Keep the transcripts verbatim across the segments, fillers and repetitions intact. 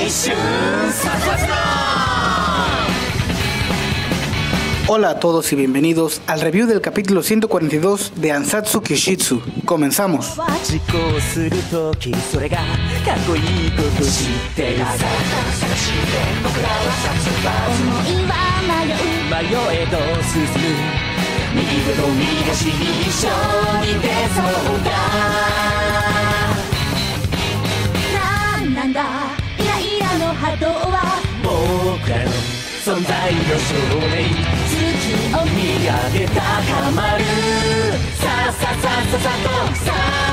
Hola a todos y bienvenidos al review del capítulo ciento cuarenta y dos de Ansatsu Kyushitsu. Comenzamos. 存在の証明月を見上げ高まるさあさあさあさあさあとさ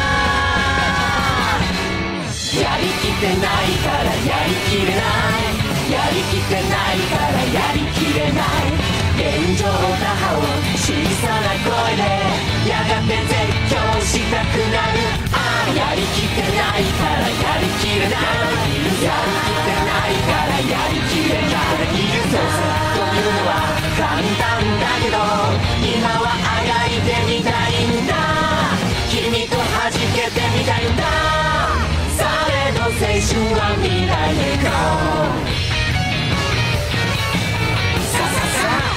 あやりきってないからやりきれないやりきってないからやりきれない現状打破を小さな声でやがて絶叫したくなるああやりきってないからやりきれないやりきってないからやりきれないそうさというのは簡単だけど今はあがいてみたいんだ君と弾けてみたいんだされど青春は未来へゴーさあさあさ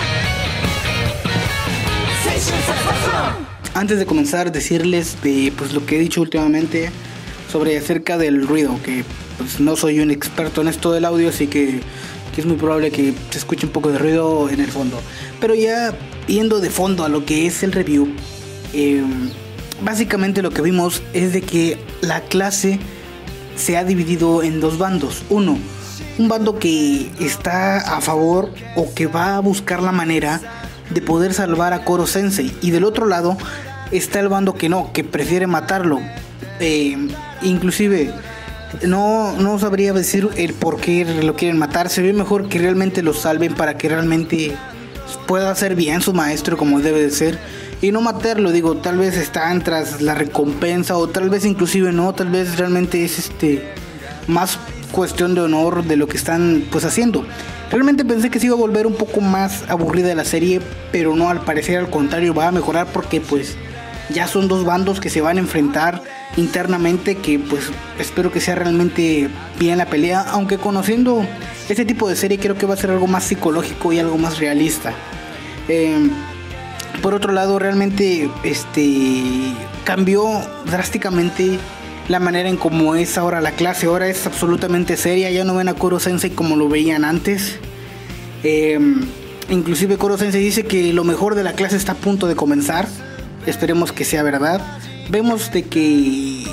あ青春さあさあ Antes de comenzar, decirles de pues lo que he dicho últimamente sobre acerca del ruido, que pues no soy un experto en esto del audio, así que, que es muy probable que se escuche un poco de ruido en el fondo. Pero ya yendo de fondo a lo que es el review, eh, básicamente lo que vimos es de que la clase se ha dividido en dos bandos. Uno, un bando que está a favor o que va a buscar la manera de poder salvar a Koro Sensei, y del otro lado está el bando que no, que prefiere matarlo. Eh, inclusive no, no sabría decir el por qué lo quieren matar. Se ve mejor que realmente lo salven para que realmente pueda hacer bien su maestro como debe de ser y no matarlo. Digo, tal vez están tras la recompensa o tal vez inclusive no, tal vez realmente es este más cuestión de honor de lo que están pues haciendo. Realmente pensé que se iba a volver un poco más aburrida la serie, pero no, al parecer al contrario va a mejorar porque pues ya son dos bandos que se van a enfrentar internamente, que pues espero que sea realmente bien la pelea, aunque conociendo este tipo de serie creo que va a ser algo más psicológico y algo más realista. Eh, por otro lado, realmente este cambió drásticamente la manera en cómo es ahora la clase. Ahora es absolutamente seria, ya no ven a Koro Sensei como lo veían antes. Eh, inclusive Koro Sensei dice que lo mejor de la clase está a punto de comenzar. Esperemos que sea verdad. Vemos de que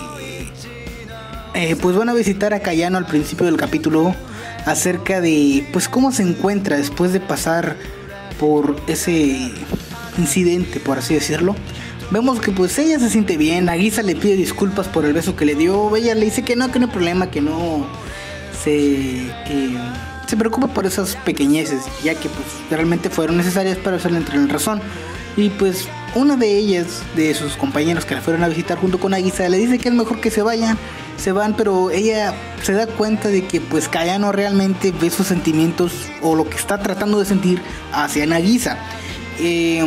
eh, pues van a visitar a Kayano al principio del capítulo acerca de pues cómo se encuentra después de pasar por ese incidente, por así decirlo. Vemos que pues ella se siente bien. Nagisa le pide disculpas por el beso que le dio. Ella le dice que no, que no hay problema, que no se, que se preocupa por esas pequeñeces, ya que pues realmente fueron necesarias para hacerle entrar en razón. Y pues una de ellas, de sus compañeros que la fueron a visitar junto con Nagisa, le dice que es mejor que se vayan. Se van, pero ella se da cuenta de que pues Kayano realmente ve sus sentimientos o lo que está tratando de sentir hacia Nagisa. Eh...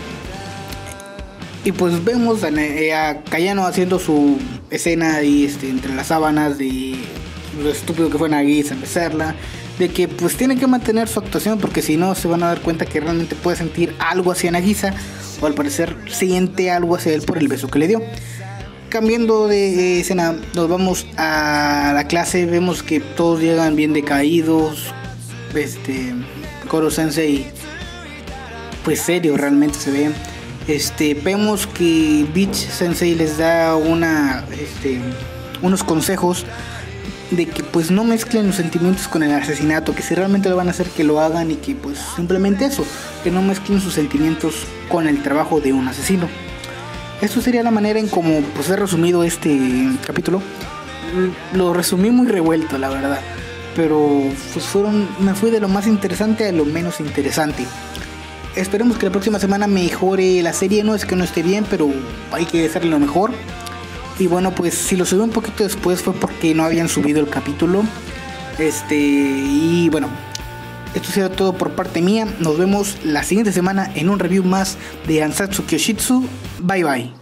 Y pues vemos a, a Kayano haciendo su escena ahí este, entre las sábanas de lo estúpido que fue Nagisa en besarla, de que pues tiene que mantener su actuación porque si no se van a dar cuenta que realmente puede sentir algo hacia Nagisa, o al parecer siente algo hacia él por el beso que le dio. Cambiando de escena, nos vamos a la clase. Vemos que todos llegan bien decaídos. Este Koro Sensei pues serio realmente se ve. Este, vemos que Beach Sensei les da una, este, unos consejos de que pues no mezclen los sentimientos con el asesinato, que si realmente lo van a hacer que lo hagan y que pues simplemente eso, que no mezclen sus sentimientos con el trabajo de un asesino. Esto sería la manera en cómo pues he resumido este capítulo. Lo resumí muy revuelto, la verdad, pero pues fueron, me fui de lo más interesante a lo menos interesante. Esperemos que la próxima semana mejore la serie. No es que no esté bien, pero hay que hacerle lo mejor. Y bueno, pues si lo subí un poquito después fue porque no habían subido el capítulo. Este, y bueno, esto será todo por parte mía. Nos vemos la siguiente semana en un review más de Ansatsu Kyushitsu. Bye bye.